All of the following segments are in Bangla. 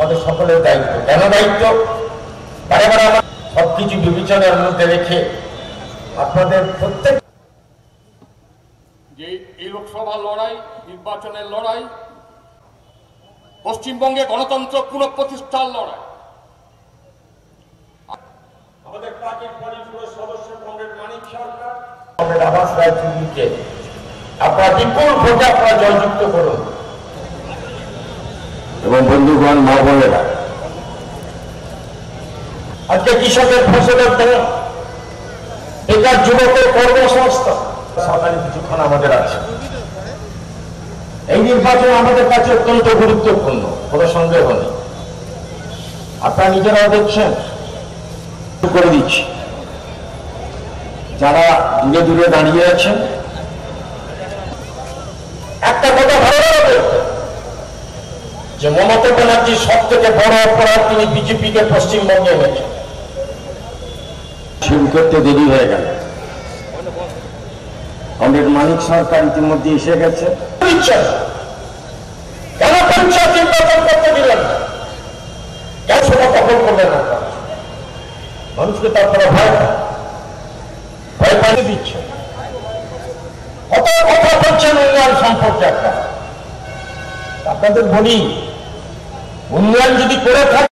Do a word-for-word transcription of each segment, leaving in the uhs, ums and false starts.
আমাদের সকলের দায়িত্ব। কেন দায়িত্ব? বারে বারে আমরা সবকিছু বিবেচনার মধ্যে রেখে আপনাদের প্রত্যেক যে এই লোকসভা লড়াই, নির্বাচনের লড়াই, পশ্চিমবঙ্গে গণতন্ত্র পুনঃপ্রতিষ্ঠার লড়াই। আমাদের পার্টির পরিষদের সদস্য কমরেড মানিক সরকার, কমরেড আবাস রায়চৌধুরীকে আপনারা বিপুল ভোটে আপনারা জয়যুক্ত করুন। এবং বন্ধুগণ, মা বোনেরা, আজকে কৃষকের ফসলের দাম, বেকার যুবকের কর্মসংস্থান, সরকারি কিছুক্ষণ আমাদের আছে। এই নির্বাচন আমাদের কাছে অত্যন্ত গুরুত্বপূর্ণ, কোনো সন্দেহ নেই। আপনারা নিজেরাও দেখছেন, করে দিচ্ছি যারা দূরে দূরে দাঁড়িয়ে আছেন, একটা কথা ভালো লাগবে যে মমতা ব্যানার্জি সব থেকে বড় অপরাধ তিনি বিজেপিকে পশ্চিমবঙ্গে এনেছেন। শুরু করতে দেরি হয়ে গেল। কমরেড মানিক সরকার ইতিমধ্যে এসে গেছে। কেন পঞ্চায়েত নির্বাচন করতে দিলেন না? কেন সেটা দখল করলেন না? মানুষকে তারপরে ভয় ভয় পাঠিয়ে দিচ্ছে। কত কথা বলছেন উন্নয়ন সম্পর্কে। একটা আপনাদের বলি, উন্নয়ন যদি করে থাকে,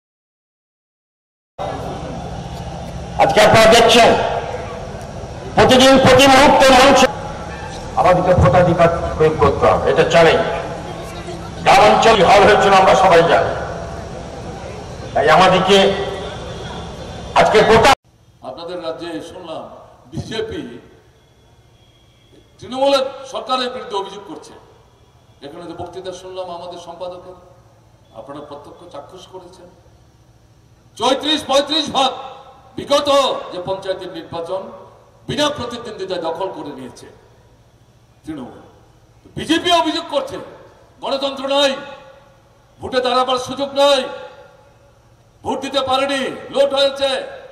আজকে আপনারা দেখছেন প্রতিদিন প্রতি মুহূর্তে মানুষ আমাদেরকে ভোটাধিকার প্রয়োগ করতে হবে, এটা চ্যালেঞ্জ। গ্রামাঞ্চল হল হয়েছিল আমরা সবাই জানি, তাই আমাদেরকে আজকে গোটা আপনাদের রাজ্যে শুনলাম বিজেপি তৃণমূলের সরকারের বিরুদ্ধে অভিযোগ করছে। এখানে যে বক্তৃতা শুনলাম আমাদের সম্পাদকের, আপনারা প্রত্যক্ষ চাক্ষুষ করেছেন। চৌত্রিশ পঁয়ত্রিশ ভাগ বিগত যে পঞ্চায়েতের নির্বাচন বিনা প্রতিদ্বন্দ্বিতায় দখল করে নিয়েছে তৃণমূল। বিজেপি অভিযোগ করছে গণতন্ত্র নাই, ভোটে দাঁড়াবার সুযোগ নাই, ভোট দিতে পারেনি, লোট হয়েছে।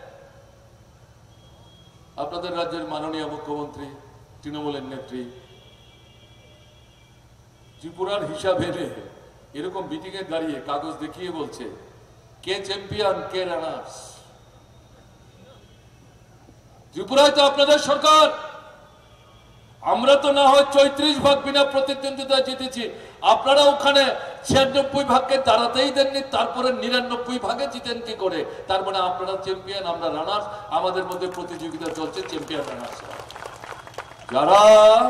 আপনাদের রাজ্যের মাননীয় মুখ্যমন্ত্রী, তৃণমূলের নেত্রী, ত্রিপুরার হিসাব এনে এরকম মিটিং এ দাঁড়িয়ে কাগজ দেখিয়ে বলছে কে চ্যাম্পিয়ন কে রানার্স। ত্রিপুরায় তো আপনাদের সরকার, আমরা তো না হয় চৌত্রিশ ভাগ বিনা প্রতিদ্বন্দ্বিতায় জিতেছি, আপনারা ওখানে ছিয়ানব্বই ভাগকে দাঁড়াতেই দেননি, তারপরে নিরানব্বই ভাগে জিতেন কি করে? তার মানে আপনারা চ্যাম্পিয়ন, আমরা রানার্স, আমাদের মধ্যে প্রতিযোগিতা চলছে চ্যাম্পিয়ন রানার্স। যারা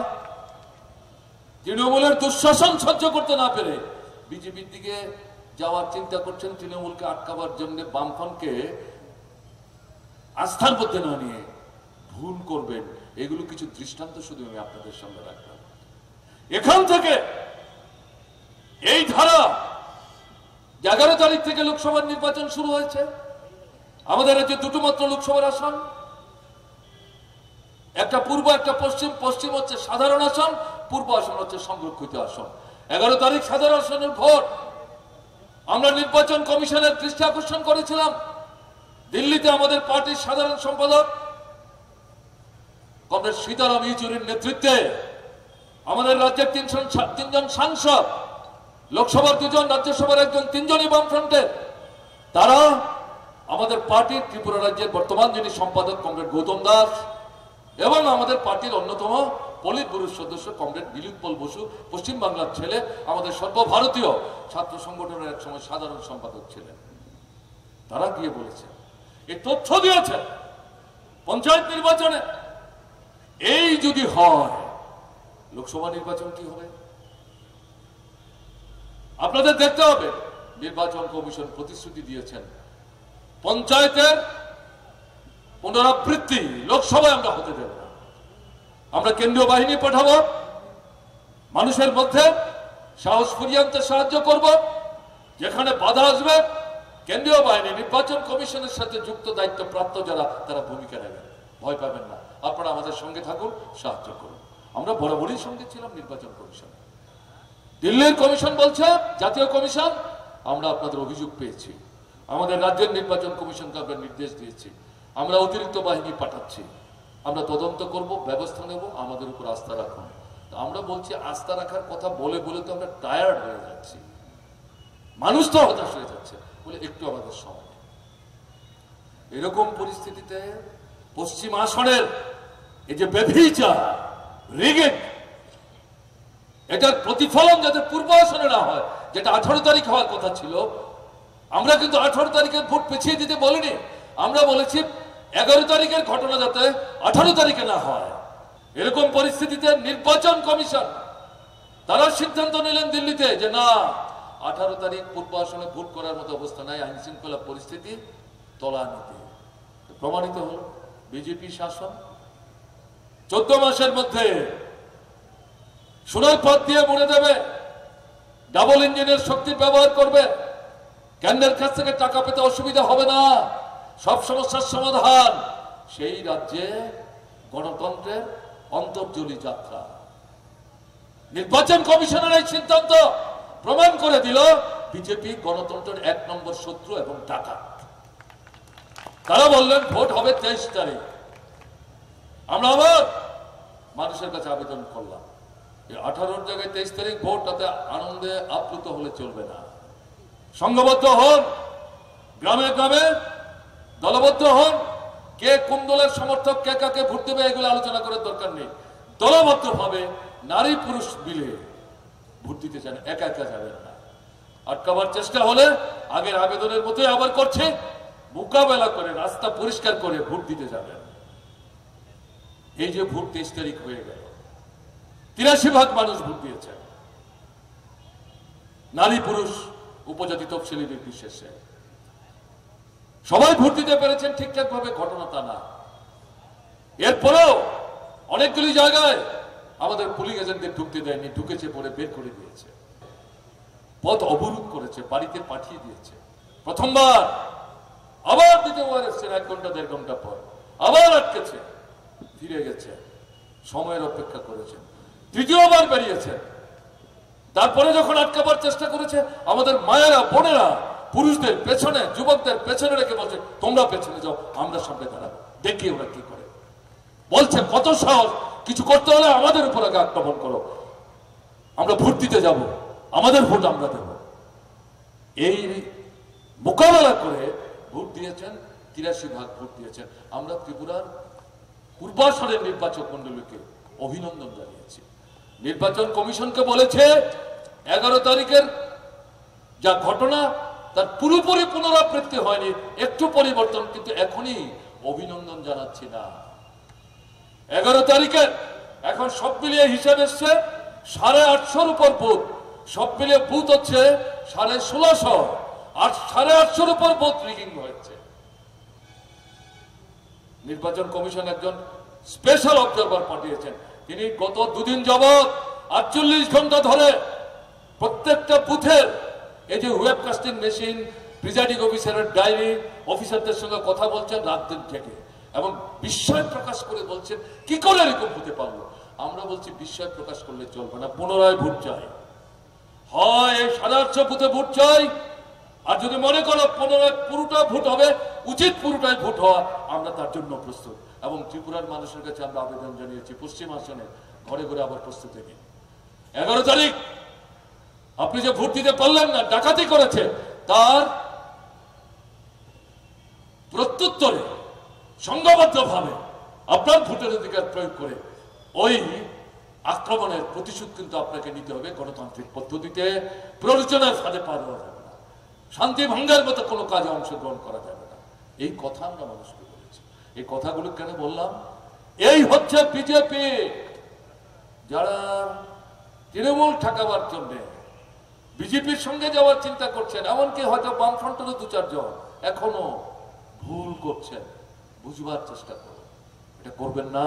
তৃণমূলের দুঃশাসন সহ্য করতে না পেরে বিজেপির দিকে যাওয়ার চিন্তা করছেন, তৃণমূলকে আটকাবার জন্য বামফ্রন্টকে আস্থার মধ্যে না নিয়ে ভুল করবেন, এগুলো কিছু দৃষ্টান্ত শুধু আমি আপনাদের সামনে রাখলাম। এখান থেকে এই ধারা এগারো তারিখ থেকে লোকসভার নির্বাচন শুরু হয়েছে। আমাদের রাজ্যে দুটো মাত্র লোকসভার আসন, একটা পূর্ব একটা পশ্চিম। পশ্চিম হচ্ছে সাধারণ আসন, পূর্ব আসন হচ্ছে সংরক্ষিত আসন। এগারো তারিখ সাধারণ আসনের ভোট। আমরা নির্বাচন কমিশনের দৃষ্টি আকর্ষণ করেছিলাম। দিল্লিতে আমাদের পার্টির সাধারণ সম্পাদক কমরেড সীতারাম ইয়েচুরির নেতৃত্বে আমাদের রাজ্যের তিনজন তিনজন সাংসদ, লোকসভার দুজন, রাজ্যসভার একজন, তিনজনই বামফ্রন্টের, তারা আমাদের পার্টির ত্রিপুরা রাজ্যের বর্তমান যিনি সম্পাদক কমরেড গৌতম দাস এবং আমাদের পার্টির অন্যতম পলিট ব্যুরোর সদস্য কমরেড বিলুৎপল বসু, পশ্চিমবাংলার ছেলে, আমাদের সর্বভারতীয় ছাত্র সংগঠনের এক সময় সাধারণ সম্পাদক ছিলেন। তারা গিয়ে বলেছেন, এই তথ্য দিয়েছেন পঞ্চায়েত নির্বাচনে এই যদি হয় লোকসভা নির্বাচন কি হবে আপনাদের দেখতে হবে। নির্বাচন কমিশন প্রতিশ্রুতি দিয়েছেন পঞ্চায়েতের পুনরাবৃত্তি লোকসভায় আমরা হতে দেব না। আমরা কেন্দ্রীয় বাহিনী পাঠাবো, মানুষের মধ্যে সাহস ফিরিয়ে আনতে সাহায্য করব। যেখানে বাধা আসবে কেন্দ্রীয় বাহিনী, নির্বাচন কমিশনের সাথে যুক্ত দায়িত্বপ্রাপ্ত যারা, তারা ভূমিকা নেবেন। ভয় পাবেন না, আপনারা আমাদের সঙ্গে থাকুন, সাহায্য করুন। আমরা বরাবরই সঙ্গে ছিলাম নির্বাচন কমিশন। দিল্লির কমিশন বলছে, জাতীয় কমিশন, আমরা আপনাদের অভিযোগ পেয়েছি, আমাদের রাজ্যের নির্বাচন কমিশনকে আমরা নির্দেশ দিয়েছি, আমরা অতিরিক্ত বাহিনী পাঠাচ্ছি, আমরা তদন্ত করব, ব্যবস্থা নেব, আমাদের উপর আস্থা রাখুন। আমরা বলছি আস্থা রাখার কথা বলে বলে তো আমরা টায়ার্ড হয়ে যাচ্ছি, মানুষ তো হতাশ হয়ে যাচ্ছে। একটু আমাদের সময় নেই। এরকম পরিস্থিতিতে পশ্চিম আসনের এই যে বেভিচার রিগিং, এটার প্রতিফলন যাতে পূর্ব আসনে না হয়, যেটা আঠারো তারিখ হওয়ার কথা ছিল। আমরা কিন্তু আঠারো তারিখের ভোট পিছিয়ে দিতে বলিনি, আমরা বলেছি এগারো তারিখের ঘটনা যাতে আঠারো তারিখে না হয়। এরকম পরিস্থিতিতে নির্বাচন কমিশন তারা সিদ্ধান্ত নিলেন দিল্লিতে যে না, আঠারো তারিখ পূর্ব আসনে ভোট করার মতো অবস্থা নাই, আইন শৃঙ্খলা পরিস্থিতি তলানিতে। প্রমাণিত হল বিজেপি শাসন চোদ্দ মাসের মধ্যে সোনার পথ দিয়ে মুড়ে দেবে, ডাবল ইঞ্জিনের শক্তি ব্যবহার করবে, কেন্দ্রের কাছ থেকে টাকা পেতে অসুবিধা হবে না, সব সমস্যার সমাধান। সেই রাজ্যে গণতন্ত্রের অন্তর্জলি যাত্রা। নির্বাচন কমিশনের এই সিদ্ধান্ত প্রমাণ করে দিল বিজেপি গণতন্ত্রের এক নম্বর শত্রু এবং ডাকাত। তারা বললেন ভোট হবে তেইশ তারিখ। আমরা আবার মানুষের কাছে আবেদন করলাম, আঠারোর জায়গায় তেইশ তারিখ ভোট, তাতে আনন্দে আপ্লুত হলে চলবে না। সংঘবদ্ধ হন, গ্রামে গ্রামে দলবদ্ধ হন, কে কোন দলের সমর্থক, কে কাকে ভোট দেবে এগুলো আলোচনা করার দরকার নেই। দলবদ্ধ ভাবে নারী পুরুষ মিলে ভোট দিতে চান, একা একা যাবেন না। আটকাবার চেষ্টা হলে আগের আবেদনের মতোই আবার করছে, মোকাবেলা করে রাস্তা পরিষ্কার করে ভোট দিতে যাবেন। এই যে ভোট তেইশ তারিখ হয়ে গেল, তিরাশি ভাগ মানুষ ভোট দিয়েছে, নারী পুরুষ উপজাতি তফসিলি নির্বিশেষে সবাই ভোট দিতে পেরেছেন ঠিকঠাক ভাবে, ঘটনা তা না। এরপরেও অনেকগুলি জায়গায় আমাদের পুলিশ এজেন্টদের ঢুকতে দেয়নি, ঢুকেছে পরে বের করে দিয়েছে, পথ অবরোধ করেছে, বাড়িতে পাঠিয়ে দিয়েছে। প্রথমবার আবার দ্বিতীয়বার এসছেন এক ঘন্টা দেড় ঘন্টা পর, আবার আটকেছে, ফিরে গেছে, সময়ের অপেক্ষা করেছেন, তৃতীয়বার বেরিয়েছেন। তারপরে যখন আটকাবার চেষ্টা করেছে, আমাদের মায়েরা বোনেরা পুরুষদের পেছনে, যুবকদের পেছনে রেখে বলছে তোমরা পেছনে যাও, আমরা সামনে দাঁড়াবো, দেখি ওরা কি করে। বলছে কত সাহস, কিছু করতে হলে আমাদের উপর আগে আক্রমণ করো, আমরা ভোট দিতে যাব, আমাদের ভোট আমরা দেব। এই মোকাবেলা করে ভোট দিয়েছেন, তিরাশি ভাগ ভোট দিয়েছেন। আমরা ত্রিপুরার পূর্বাসনের নির্বাচক মন্ডলীকে অভিনন্দন জানিয়েছি। নির্বাচন কমিশনকে বলেছে এগারো তারিখের যা ঘটনা তার পুরোপুরি পুনরাবৃত্তি হয়নি, একটু পরিবর্তন, কিন্তু এখনই অভিনন্দন জানাচ্ছি না। এগারো তারিখে এখন সব মিলিয়ে হিসাব এসছে সাড়ে আটশোর উপর বুথ, সব মিলিয়ে বুথ হচ্ছে সাড়ে ষোলোশো, আর সাড়ে আটশোর উপর বুথ রিগিং হয়েছে। নির্বাচন কমিশন একজন স্পেশাল অবজারভার পাঠিয়েছেন, তিনি গত দুদিন যাবৎ আটচল্লিশ ঘন্টা ধরে প্রত্যেকটা বুথের এই যে ওয়েবকাস্টিং মেশিন, প্রিজাইডিং অফিসারের ডায়েরি, অফিসারদের সঙ্গে কথা বলছেন রাত দিন থেকে, এবং বিস্ময় প্রকাশ করে বলছেন কি করে এরকম হতে পারলো। আমরা বলছি বিস্ময় প্রকাশ করলে চলবে না, পুনরায় ভোট চাই, হয় এই সাড়ে আটশো বুথে ভোট চাই, আর যদি মনে করো পুনরায় পুরোটা ভোট হবে, উচিত পুরোটাই ভোট হওয়া, আমরা তার জন্য প্রস্তুত। এবং ত্রিপুরার মানুষের কাছে আমরা আবেদন জানিয়েছি পশ্চিম আসনে ঘরে ঘরে আবার প্রস্তুতি নিন। এগারো তারিখ আপনি যে ভোট দিতে পারলেন না, ডাকাতি করেছে, তার প্রত্যুত্তরে সংঘবদ্ধভাবে আপনার ভোটের অধিকার প্রয়োগ করে ওই আক্রমণের প্রতিশোধ কিন্তু আপনাকে নিতে হবে গণতান্ত্রিক পদ্ধতিতে। প্ররোচনার ফাঁদে পা দেওয়া যাবে না, শান্তি ভঙ্গের মতো কোনো কাজে অংশগ্রহণ করা যাবে না। এই কথা আমরা মানুষকে বলেছি। এই কথাগুলো কেন বললাম? এই হচ্ছে বিজেপি, যারা তৃণমূল ঠেকাবার জন্য বিজেপির সঙ্গে যাওয়ার চিন্তা করছেন, এমনকি হয়তো বামফ্রন্টেরও দু চারজন এখনো ভুল করছেন। বুঝবার চেষ্টা করুন, এটা করবেন না,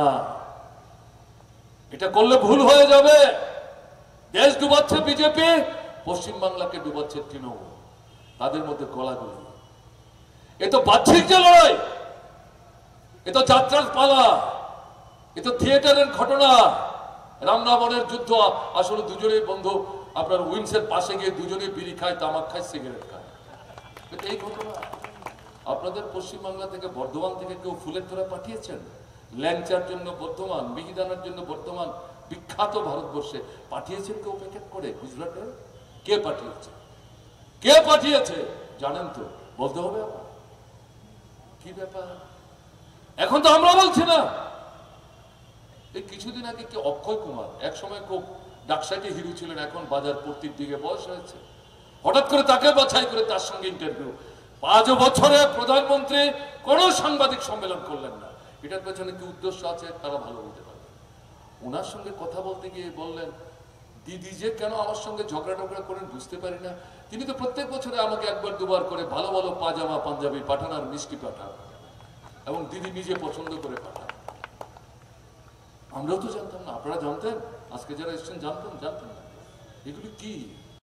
এটা করলে ভুল হয়ে যাবে। দেশ ডুবাচ্ছে বিজেপি, পশ্চিমবাংলাকে ডুবাচ্ছে তৃণমূল, তাদের মধ্যে গলাগলি। এ তো বাহ্যিক যে লড়াই, এ তো যাত্রার পালা, এ তো থিয়েটারের ঘটনা, রাম রাবণের যুদ্ধ। আসলে দুজনেই বন্ধু, আপনার উইন্সের পাশে গিয়ে দুজনেই বিড়ি খায়, তামাক খায়, সিগারেট খায়, এই ঘটনা। আপনাদের পশ্চিমবাংলা থেকে, বর্ধমান থেকে কেউ ফুলের তোড়া পাঠিয়েছেন? ল্যাংচার জন্য বর্ধমান, মিহিদানার জন্য বর্ধমান বিখ্যাত ভারতবর্ষে পাঠিয়েছেন কেউ প্যাকেট করে গুজরাটে? কে পাঠিয়েছে? কে পাঠিয়েছে জানেন তো? বলতে হবে আমার কি ব্যাপার? এখন তো আমরা বলছি না। এই কিছুদিন আগে কি অক্ষয় কুমার এক সময় খুব ডাকসাইটে হিরো ছিলেন, এখন বাজার প্রতির দিকে বয়স হয়েছে, হঠাৎ করে তাকে বাছাই করে তার সঙ্গে ইন্টারভিউ। পাঁচ বছরে প্রধানমন্ত্রী কোন সাংবাদিক সম্মেলন করলেন না। এটার পেছনে কি উদ্দেশ্য আছে তারা ভালো বলতে পারবে। ওনার সঙ্গে কথা বলতে গিয়ে বললেন, দিদি যে কেন আমার সঙ্গে ঝগড়া টগড়া করেন বুঝতে পারি না। তিনি তো প্রত্যেক বছরে আমাকে একবার দুবার করে ভালো ভালো পাজামা পাঞ্জাবি পাঠান আর মিষ্টি পাঠান, এবং দিদি নিজে পছন্দ করে পাঠান। আমরাও তো জানতাম না, আপনারা জানতেন? আজকে যারা এসছেন জানতেন? জানতেন না। এগুলি কি?